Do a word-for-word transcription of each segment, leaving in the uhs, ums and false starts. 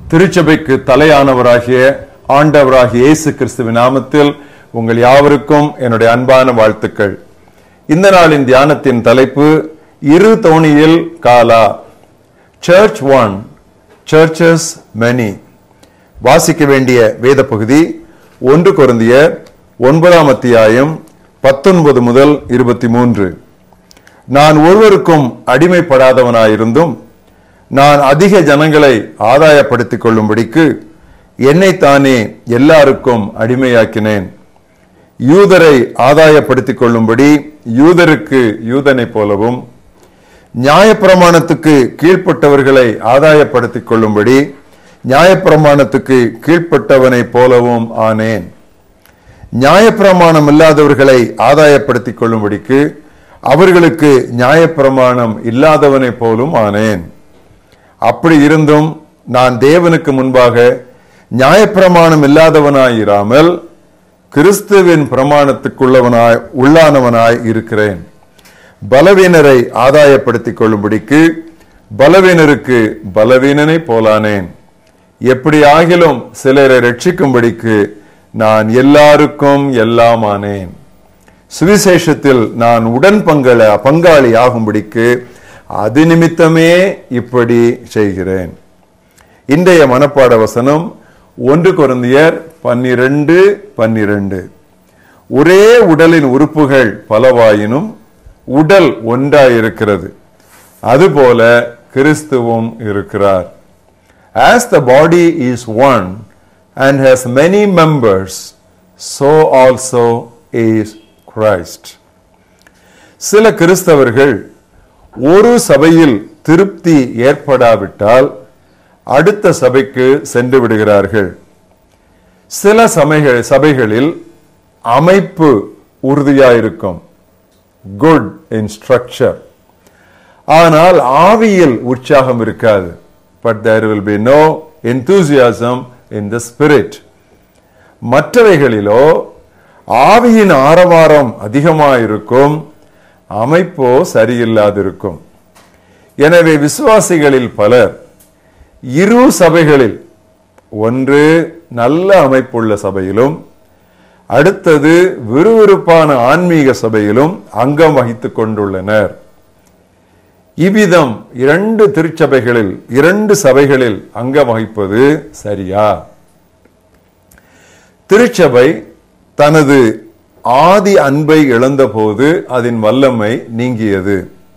திருச்சபைக்கு தலையானவராகிய ஆண்டவராகிய இயேசு கிறிஸ்துவின் நாமத்தில் உங்கள் யாவருக்கும் என்னுடைய அன்பான வாழ்த்துக்கள். இந்த நாளின் தியானத்தின் தலைப்பு இரு தோணியில் காலா. Church one, churches many. வாசிக்க வேண்டிய வேத பகுதி ஒன்று கொரிந்தியர் ஒன்பதாம் அத்தியாயம் பத்தொன்பது முதல் இருபத்தி மூன்று. நான் ஒருவருக்கும் அடிமைப்படாதவனாயிருந்தும் நான் அதிக ஜனங்களை ஆதாயப்படுத்திக் கொள்ளும்படிக்கு என்னைத்தானே எல்லாருக்கும் அடிமையாக்கினேன். யூதரை ஆதாயப்படுத்திக் கொள்ளும்படி யூதருக்கு யூதனை போலவும், நியாயப்பிரமாணத்துக்கு கீழ்ப்பட்டவர்களை ஆதாயப்படுத்திக் கொள்ளும்படி நியாயப்பிரமாணத்துக்கு கீழ்ப்பட்டவனை போலவும் ஆனேன். நியாயப்பிரமாணம் இல்லாதவர்களை ஆதாயப்படுத்திக் கொள்ளும்படிக்கு அவர்களுக்கு நியாயப்பிரமாணம் இல்லாதவனை போலும் ஆனேன். அப்படி இருந்தும் நான் தேவனுக்கு முன்பாக நியாயப்பிரமாணம் இல்லாதவனாயிராமல் கிறிஸ்துவின் பிரமாணத்துக்குள்ளவனாய் உள்ளானவனாய் இருக்கிறேன். பலவீனரை ஆதாயப்படுத்திக் கொள்ளும்படிக்கு பலவீனருக்கு பலவீனனை போலானேன். எப்படி ஆகிலும் சிலரை ரட்சிக்கும்படிக்கு நான் எல்லாருக்கும் எல்லாம் ஆனேன். சுவிசேஷத்தில் நான் உடன் பங்கள பங்காளி ஆகும்படிக்கு அது நிமித்தமே இப்படி செய்கிறேன். இன்றைய மனப்பாட வசனம் ஒன்று கொரிந்தியர் பன்னிரண்டு பன்னிரண்டு. ஒரே உடலின் உறுப்புகள் பலவாயினும் உடல் ஒன்றாயிருக்கிறது, அதுபோல கிறிஸ்துவும் இருக்கிறார். As the body is one and has many members, so also is Christ. சில கிறிஸ்தவர்கள் ஒரு சபையில் திருப்தி ஏற்படாவிட்டால் அடுத்த சபைக்கு சென்று விடுகிறார்கள். சில சபைகள் சபைகளில் அமைப்பு உறுதியாயிருக்கும், குட் இன் ஸ்ட்ரக்சர், ஆனால் ஆவியில் உற்சாகம் இருக்காது. But there will be no enthusiasm in the spirit. மற்றவைகளிலோ ஆவியின் ஆரவாரம் அதிகமாயிருக்கும், அமைப்போ சரியில்லாதிருக்கும். எனவே விசுவாசிகளில் பலர் இரு சபைகளில், ஒன்று நல்ல அமைப்புள்ள சபையிலும் அடுத்தது விறுவிறுப்பான ஆன்மீக சபையிலும் அங்கம் வகித்துக் கொண்டுள்ளனர். இவ்விதம் இரண்டு திருச்சபைகளில் இரண்டு சபைகளில் அங்கம் வகிப்பது சரியா? திருச்சபை தனது ஆதி அன்பை இழந்தபோது அதன் வல்லமை நீங்கியது.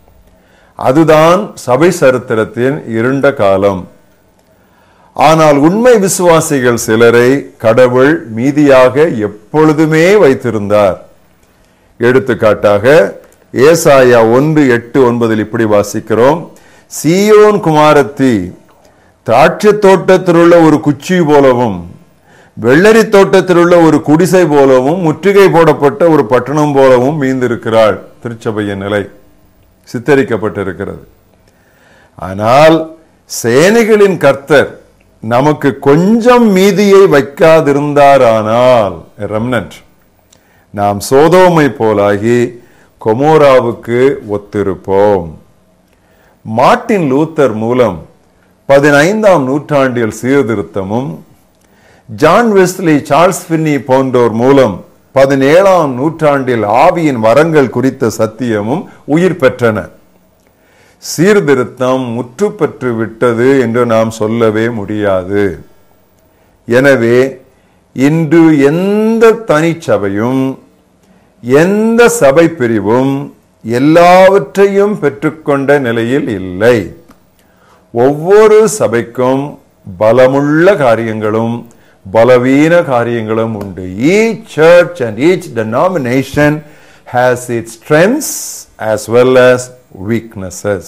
அதுதான் சபை சரித்திரத்தின் இருண்ட காலம். ஆனால் உண்மை விசுவாசிகள் சிலரை கடவுள் மீதியாக எப்பொழுதுமே வைத்திருந்தார். எடுத்துக்காட்டாக ஏசாயா ஒன்று எட்டு ஒன்பதில் இப்படி வாசிக்கிறோம்: சீயோன் குமாரத்தி திராட்சை தோட்டத்தில் உள்ள ஒரு குச்சி போலவும் வெள்ளரி தோட்டத்தில் உள்ள ஒரு குடிசை போலவும் முற்றுகை போடப்பட்ட ஒரு பட்டணம் போலவும் மீந்திருக்கிறாள். திருச்சபையின் நிலை சித்தரிக்கப்பட்டிருக்கிறது. ஆனால் சேனைகளின் கர்த்தர் நமக்கு கொஞ்சம் மீதியை வைக்காதிருந்தாரானால், ரெம்னன்ட், நாம் சோதோமை போலாகி கொமோராவுக்கு ஒத்திருப்போம். மார்ட்டின் லூத்தர் மூலம் பதினைந்தாம் நூற்றாண்டில் சீர்திருத்தமும், ஜான் வெஸ்லி, சார்ல்ஸ் பின்னி போன்றோர் மூலம் பதினேழாம் நூற்றாண்டில் ஆவியின் வரங்கள் குறித்த சத்தியமும் உயிர் பெற்றன. சீர்திருத்தம் முற்று பெற்று விட்டது என்று நாம் சொல்லவே முடியாது. எனவே இன்று எந்த தனிச்சபையும் எந்த சபை பிரிவும் எல்லாவற்றையும் பெற்றுக்கொண்ட நிலையில் இல்லை. ஒவ்வொரு சபைக்கும் பலமுள்ள காரியங்களும் பலவீன காரியங்களும் உண்டு. Each church and each denomination has its strengths as well as weaknesses.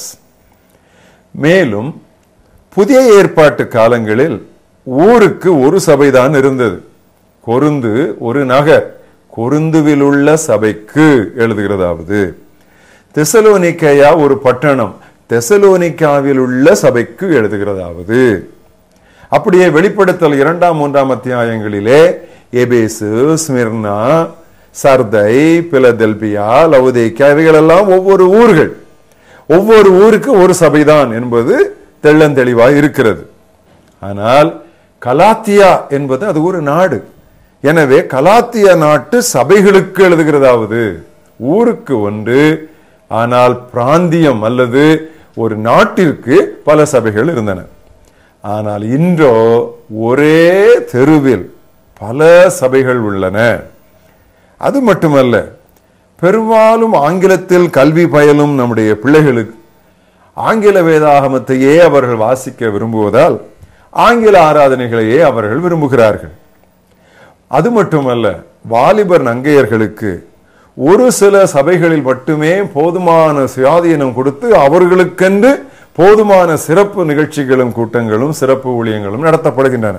மேலும் புதிய ஏற்பாட்டு காலங்களில் ஊருக்கு ஒரு சபைதான் இருந்தது. கொருந்து ஒரு நகர். கொருந்துவில் உள்ள சபைக்கு எழுதுகிறதாவது. தெசலோனிக்கேயா ஒரு பட்டணம். தெசலோனிக்காவில் உள்ள சபைக்கு எழுதுகிறதாவது. அப்படியே வெளிப்படுத்தல் இரண்டாம் மூன்றாம் அத்தியாயங்களிலே எபேசு, ஸ்மிர்னா, சர்தை, பிலதெல்பியா, லவுதேக்கியா இவைகளெல்லாம் ஒவ்வொரு ஊர்கள். ஒவ்வொரு ஊருக்கு ஒரு சபைதான் என்பது தெள்ளந்தெளிவாய் இருக்கிறது. ஆனால் கலாத்தியா என்பது அது ஒரு நாடு. எனவே கலாத்திய நாட்டு சபைகளுக்கு எழுதுகிறதாவது ஊருக்கு ஒன்று, ஆனால் பிராந்தியம் அல்லது ஒரு நாட்டிற்கு பல சபைகள் இருந்தன. ஆனால் இன்றோ ஒரே தெருவில் பல சபைகள் உள்ளன. அது மட்டுமல்ல, பெரும்பாலும் ஆங்கிலத்தில் கல்வி பயிலும் நம்முடைய பிள்ளைகளுக்கு ஆங்கில வேதாகமத்தையே அவர்கள் வாசிக்க விரும்புவதால் ஆங்கில ஆராதனைகளையே அவர்கள் விரும்புகிறார்கள். அது மட்டுமல்ல, வாலிபர் நங்கையர்களுக்கு ஒரு சில சபைகளில் மட்டுமே போதுமான சுயாதீனம் கொடுத்து அவர்களுக்கென்று போதுமான சிறப்பு நிகழ்ச்சிகளும் கூட்டங்களும் சிறப்பு ஊழியங்களும் நடத்தப்படுகின்றன.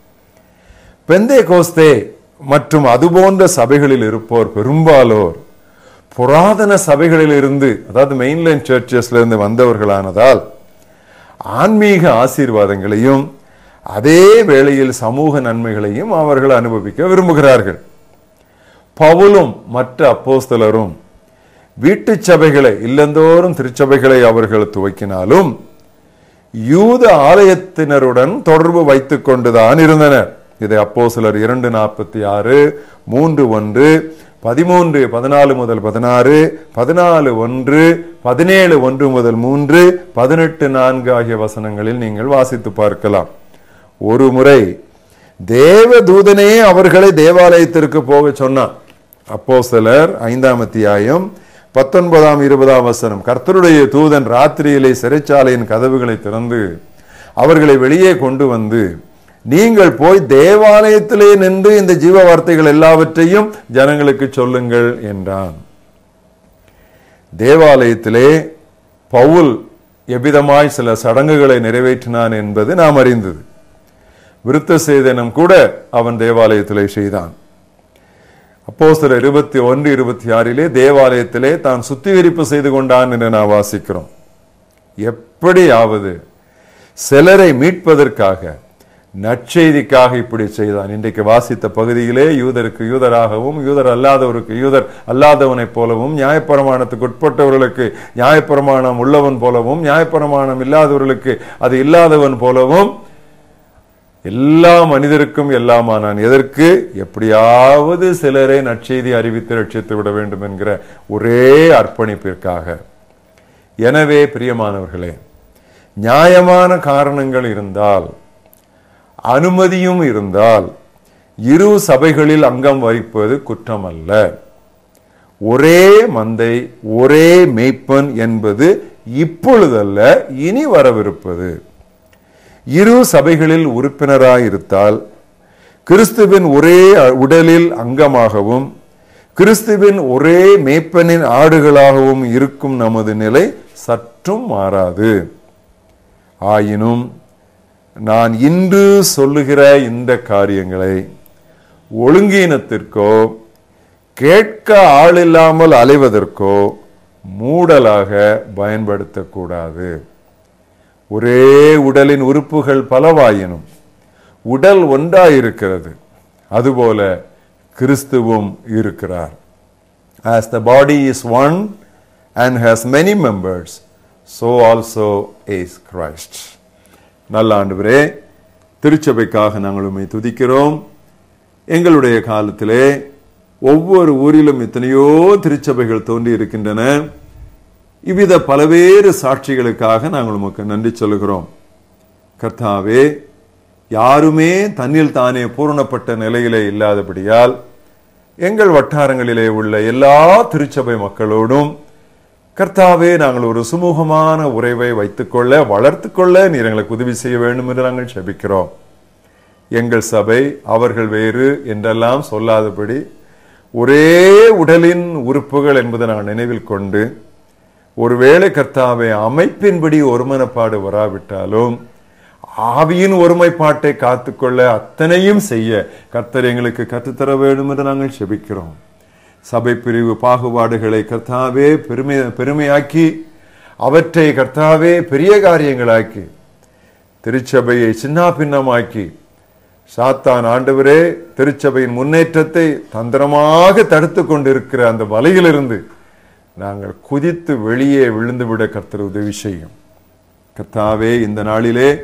பெந்தேகோஸ்தே மற்றும் அதுபோன்ற சபைகளில் இருப்போர் பெரும்பாலோர் புராதன சபைகளில் இருந்து, அதாவது மெயின்லைன் சர்ச்சஸ்ல இருந்து வந்தவர்களானதால் ஆன்மீக ஆசீர்வாதங்களையும் அதே வேளையில் சமூக நன்மைகளையும் அவர்கள் அனுபவிக்க விரும்புகிறார்கள். பவுலும் மற்ற அப்போஸ்தலரும் வீட்டு சபைகளை, இல்லந்தோறும் திருச்சபைகளை அவர்கள் துவக்கினாலும் யூத ஆலயத்தினருடன் தொடர்பு வைத்துக் கொண்டுதான் இருந்தனர். இதை அப்போஸ்தலர் இரண்டு நாற்பத்தி ஆறு, மூன்று ஒன்று, பதிமூன்று பதினாலு முதல் பதினாறு, பதினாலு ஒன்று, பதினேழு ஒன்று முதல் மூன்று, பதினெட்டு நான்கு ஆகிய வசனங்களில் நீங்கள் வாசித்து பார்க்கலாம். ஒரு முறை தேவ தூதனே அவர்களை தேவாலயத்திற்கு போக சொன்னார். அப்போஸ்தலர் ஐந்தாம் அத்தியாயம் பத்தொன்பதாம் இருபதாம் வசனம். கர்த்தருடைய தூதன் ராத்திரியிலே சிறைச்சாலையின் கதவுகளை திறந்து அவர்களை வெளியே கொண்டு வந்து, நீங்கள் போய் தேவாலயத்திலே நின்று இந்த ஜீவ வார்த்தைகள் எல்லாவற்றையும் ஜனங்களுக்கு சொல்லுங்கள் என்றான். தேவாலயத்திலே பவுல் எவ்விதமாய் சில சடங்குகளை நிறைவேற்றினான் என்பது நாம் அறிந்தது. விருத்த சேதனம் கூட அவன் தேவாலயத்திலே செய்தான். அப்போஸ்தலர் இருபத்தி ஒன்று இருபத்தி ஆறிலே தேவாலயத்திலே தான் சுத்திகரிப்பு செய்து கொண்டான் என்று நாம் வாசிக்கிறோம். எப்படியாவது சிலரை மீட்பதற்காக, நற்செய்திக்காக இப்படி செய்தான். இன்றைக்கு வாசித்த பகுதியிலே யூதருக்கு யூதராகவும் யூதர் அல்லாதவருக்கு யூதர் அல்லாதவனைப் போலவும், நியாயப்பிரமாணத்துக்கு உட்பட்டவர்களுக்கு நியாயப்பிரமாணம் உள்ளவன் போலவும், நியாயப்பிரமாணம் இல்லாதவர்களுக்கு அது இல்லாதவன் போலவும் எல்லா மனிதருக்கும் எல்லாமானான். எதற்கு? எப்படியாவது சிலரை நற்செய்தி அறிவித்து ரட்சித்து விட வேண்டும் என்கிற ஒரே அர்ப்பணிப்பிற்காக. எனவே பிரியமானவர்களே, நியாயமான காரணங்கள் இருந்தால், அனுமதியும் இருந்தால், இரு சபைகளில் அங்கம் வகிப்பது குற்றம் அல்ல. ஒரே மந்தை, ஒரே மேய்ப்பன் என்பது இப்பொழுதல்ல, இனி வரவிருப்பது. இரு சபைகளில் உறுப்பினராயிருத்தால் கிறிஸ்துவின் ஒரே உடலில் அங்கமாகவும் கிறிஸ்துவின் ஒரே மேய்ப்பனின் ஆடுகளாகவும் இருக்கும் நமது நிலை சற்றும் மாறாது. ஆயினும் நான் இன்று சொல்லுகிற இந்த காரியங்களை ஒழுங்கீனத்திற்கோ கேட்க ஆளில்லாமல் அலைவதற்கோ மூடலாக பயன்படுத்தக்கூடாது. ஒரே உடலின் உறுப்புகள் பலவாயினும் உடல் ஒன்றாயிருக்கிறது, அதுபோல கிறிஸ்துவும் இருக்கிறார். As the body is one and has many members, so also is Christ. நல்ல ஆண்டவரே, திருச்சபைக்காக நாங்கள் உம்மை துதிக்கிறோம். எங்களுடைய காலத்திலே ஒவ்வொரு ஊரிலும் எத்தனையோ திருச்சபைகள் தோன்றி இருக்கின்றன. இவ்வித பலவேறு சாட்சிகளுக்காக நாங்கள் உமக்கு நன்றி சொல்லுகிறோம். கர்த்தாவே, யாருமே தன்னில் தானே பூரணப்பட்ட நிலையிலே இல்லாதபடியால் எங்கள் வட்டாரங்களிலே உள்ள எல்லா திருச்சபை மக்களோடும் கர்த்தாவே, நாங்கள் ஒரு சுமூகமான உறவை வைத்துக்கொள்ள, வளர்த்துக்கொள்ள நீர் எங்களுக்கு உதவி செய்ய வேண்டும் என்று நாங்கள் ஜெபிக்கிறோம். எங்கள் சபை அவர்கள் வேறு என்றெல்லாம் சொல்லாதபடி ஒரே உடலின் உறுப்புகள் என்பதை நாங்கள் நினைவில் கொண்டு, ஒருவேளை கர்த்தாவே அமைப்பின்படி ஒருமனப்பாடு வராவிட்டாலும் ஆவியின் ஒருமைப்பாட்டை காத்துக்கொள்ள அத்தனையும் செய்ய கர்த்தர் எங்களுக்கு கற்றுத்தர வேண்டும் என்று நாங்கள் செபிக்கிறோம். சபை பிரிவு பாகுபாடுகளை கர்த்தாவே பெருமை பெருமையாக்கி அவற்றை கர்த்தாவே பெரிய காரியங்களாக்கி திருச்சபையை சின்ன பின்னமாக்கி சாத்தான் ஆண்டவரே திருச்சபையின் முன்னேற்றத்தை தந்திரமாக தடுத்து கொண்டிருக்கிற அந்த வலையிலிருந்து நாங்கள் குதித்து வெளியே விழுந்துவிட கர்த்தர் உதவி செய்யும். கர்த்தாவே, இந்த நாளிலே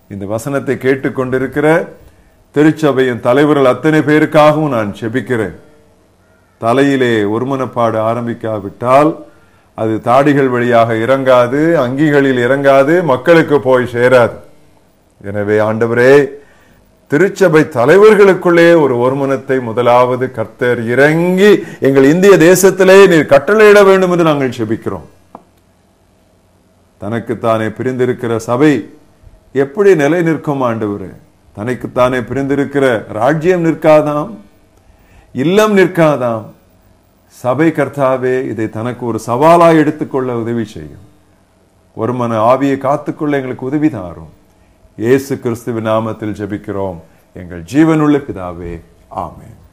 இந்த வசனத்தை கேட்டுக்கொண்டிருக்கிற திருச்சபையின் தலைவர்கள் அத்தனை பேருக்காகவும் நான் செபிக்கிறேன். தலையிலே ஒருமனப்பாடு ஆரம்பிக்காவிட்டால் அது தாடிகள் வழியாக இறங்காது, அங்கிகளில் இறங்காது, மக்களுக்கு போய் சேராது. எனவே ஆண்டவரே, திருச்சபை தலைவர்களுக்குள்ளே ஒரு ஒருமனத்தை முதலாவது கர்த்தர் இறங்கி எங்கள் இந்திய தேசத்திலே நீர் கட்டளையிட வேண்டும் என்று நாங்கள் செபிக்கிறோம். தனக்குத்தானே பிரிந்திருக்கிற சபை எப்படி நிலை நிற்கும் ஆண்டவரே? தனக்குத்தானே பிரிந்திருக்கிற ராஜ்யம் நிற்காதாம், இல்லம் நிற்காதாம். சபை கர்த்தாவே இதை தனக்கு ஒரு சவாலாய் எடுத்துக்கொள்ள உதவி செய்யும். ஒரு மன ஆவியை காத்துக்கொள்ள எங்களுக்கு உதவி தாரும். இயேசு கிறிஸ்துவின் நாமத்தில் ஜெபிக்கிறோம் எங்கள் ஜீவனுள்ள பிதாவே, ஆமென்.